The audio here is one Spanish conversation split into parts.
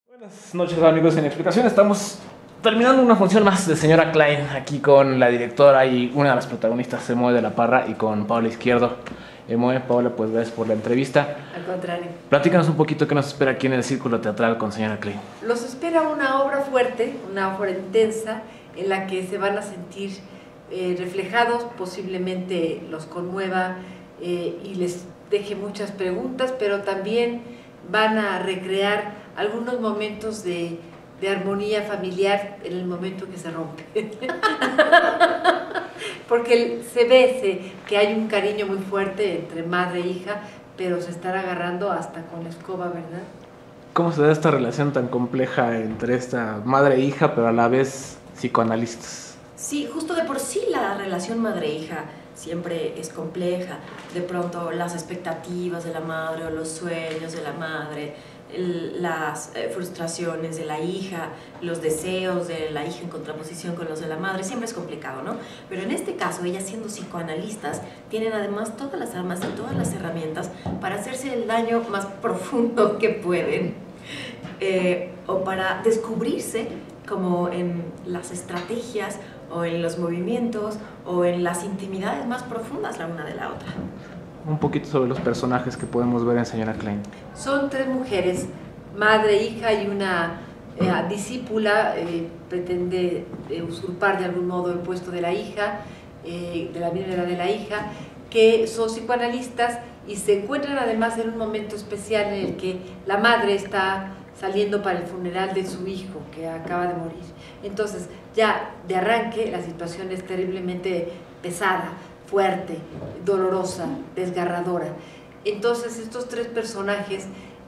Buenas noches amigos en Explicación, estamos terminando una función más de Señora Klein aquí con la directora y una de las protagonistas, Emoe de la Parra, y con Paola Izquierdo. Emoe, Paola, pues gracias por la entrevista. Al contrario. Platícanos un poquito qué nos espera aquí en el Círculo Teatral con Señora Klein. Los espera una obra fuerte, una obra intensa, en la que se van a sentir reflejados, posiblemente los conmueva y les deje muchas preguntas, pero también van a recrear algunos momentos de armonía familiar en el momento que se rompe. Porque se ve que hay un cariño muy fuerte entre madre e hija, pero se están agarrando hasta con la escoba, ¿verdad? ¿Cómo se da esta relación tan compleja entre esta madre e hija, pero a la vez psicoanalistas? Sí, justo de por sí la relación madre-hija siempre es compleja. De pronto las expectativas de la madre o los sueños de la madre, las frustraciones de la hija, los deseos de la hija en contraposición con los de la madre, siempre es complicado, ¿no? Pero en este caso, ellas siendo psicoanalistas, tienen además todas las armas y todas las herramientas para hacerse el daño más profundo que pueden, o para descubrirse como en las estrategias o en los movimientos o en las intimidades más profundas la una de la otra. Un poquito sobre los personajes que podemos ver en Señora Klein. Son tres mujeres, madre, hija y una discípula, pretende usurpar de algún modo el puesto de la hija, de la misma edad de la hija, que son psicoanalistas y se encuentran además en un momento especial en el que la madre está saliendo para el funeral de su hijo que acaba de morir. Entonces ya de arranque la situación es terriblemente pesada, fuerte, dolorosa, desgarradora. Entonces estos tres personajes,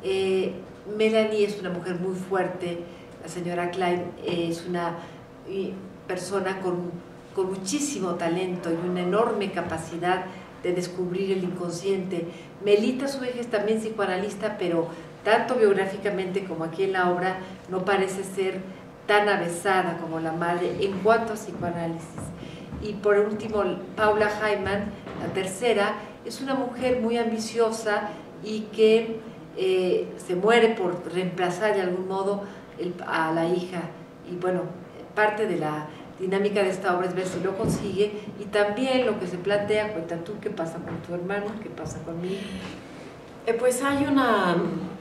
Melanie es una mujer muy fuerte, la señora Klein es una persona con muchísimo talento y una enorme capacidad de descubrir el inconsciente. Melita, a su vez, es también psicoanalista, pero tanto biográficamente como aquí en la obra no parece ser tan avesada como la madre en cuanto a psicoanálisis. Y por último, Paula Hyman, la tercera, es una mujer muy ambiciosa y que se muere por reemplazar de algún modo a la hija. Y bueno, parte de la dinámica de esta obra es ver si lo consigue, y también lo que se plantea, cuenta tú, qué pasa con tu hermano, qué pasa conmigo. Pues hay una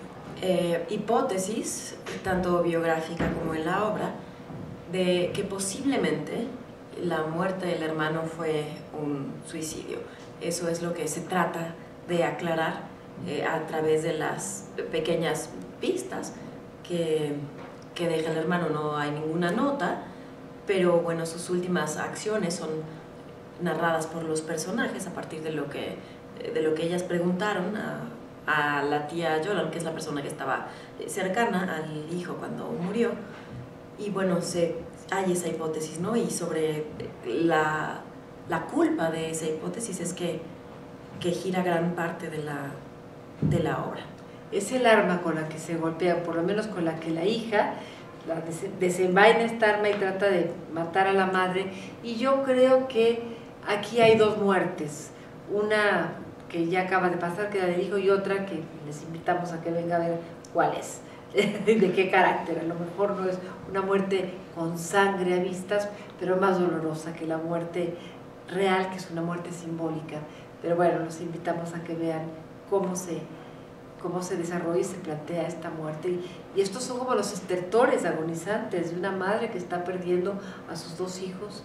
hipótesis, tanto biográfica como en la obra, de que posiblemente la muerte del hermano fue un suicidio. Eso es lo que se trata de aclarar a través de las pequeñas pistas que deja el hermano. No hay ninguna nota, pero bueno, sus últimas acciones son narradas por los personajes a partir de lo que ellas preguntaron a la tía Yolan, que es la persona que estaba cercana al hijo cuando murió. Y bueno, hay esa hipótesis, ¿no? Y sobre la culpa de esa hipótesis es que gira gran parte de la obra. Es el arma con la que se golpea, por lo menos con la que la hija desenvaina esta arma y trata de matar a la madre. Y yo creo que aquí hay dos muertes, una que ya acaba de pasar, que la del hijo, y otra que les invitamos a que venga a ver cuál es, de qué carácter. A lo mejor no es una muerte con sangre a vistas, pero más dolorosa que la muerte real, que es una muerte simbólica. Pero bueno, los invitamos a que vean cómo se desarrolla y se plantea esta muerte. Y estos son como los estertores agonizantes de una madre que está perdiendo a sus dos hijos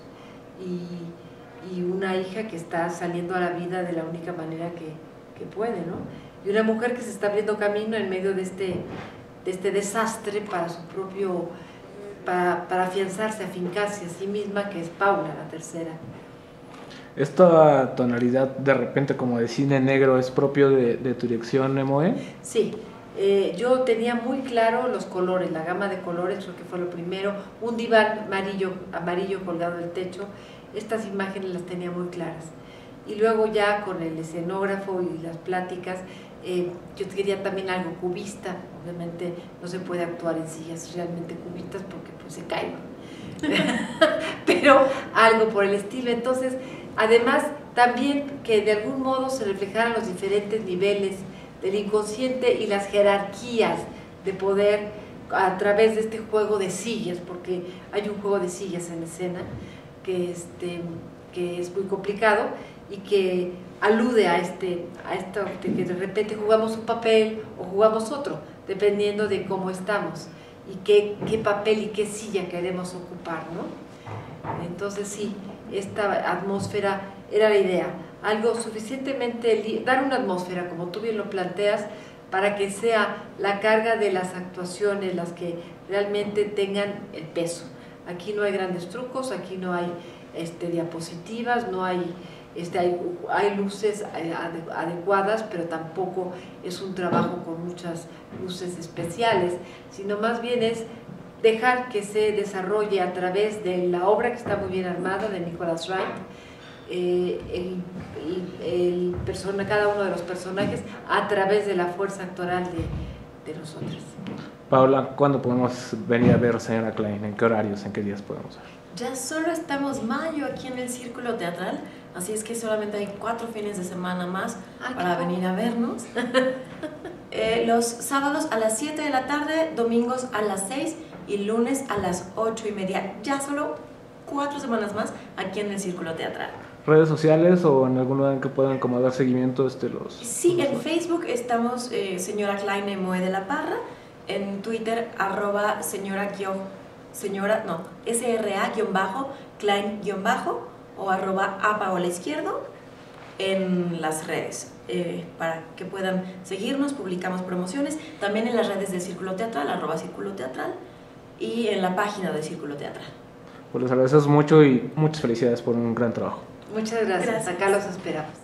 y una hija que está saliendo a la vida de la única manera que puede, ¿no? Y una mujer que se está abriendo camino en medio de este desastre para su propio, para afianzarse, afincarse a sí misma, que es Paula, la tercera. ¿Esta tonalidad de repente como de cine negro es propio de tu dirección, Emoe? Sí, yo tenía muy claro los colores, la gama de colores, creo que fue lo primero. Un diván amarillo colgado del techo, estas imágenes las tenía muy claras. Y luego ya con el escenógrafo y las pláticas, yo quería también algo cubista. Obviamente no se puede actuar en sillas realmente cubistas porque pues se caen, pero algo por el estilo. Entonces, además también que de algún modo se reflejaran los diferentes niveles del inconsciente y las jerarquías de poder a través de este juego de sillas, porque hay un juego de sillas en escena que es muy complicado y que alude a esto de que de repente jugamos un papel o jugamos otro, dependiendo de cómo estamos y qué papel y qué silla queremos ocupar, ¿no? Entonces sí, esta atmósfera era la idea, algo suficientemente, dar una atmósfera, como tú bien lo planteas, para que sea la carga de las actuaciones las que realmente tengan el peso. Aquí no hay grandes trucos, aquí no hay diapositivas, no hay, hay luces adecuadas, pero tampoco es un trabajo con muchas luces especiales, sino más bien es dejar que se desarrolle a través de la obra que está muy bien armada de Nicholas Wright, cada uno de los personajes a través de la fuerza actoral de nosotros. Paula, ¿cuándo podemos venir a ver a señora Klein? ¿En qué horarios, en qué días podemos ver? Ya solo estamos mayo aquí en el Círculo Teatral, así es que solamente hay 4 fines de semana más para venir a vernos. Los sábados a las 7 de la tarde, domingos a las 6 y lunes a las 8:30. Ya solo 4 semanas más aquí en el Círculo Teatral. ¿Redes sociales o en algún lugar en que puedan como dar seguimiento Sí, en Facebook estamos señora Klein Emoe de la Parra, en Twitter SRA-Klein- o @apaolaizquierdo en las redes, para que puedan seguirnos. Publicamos promociones también en las redes del Círculo Teatral, @Círculo Teatral, y en la página del Círculo Teatral. Pues les agradecemos mucho y muchas felicidades por un gran trabajo. Muchas gracias. Acá los esperamos.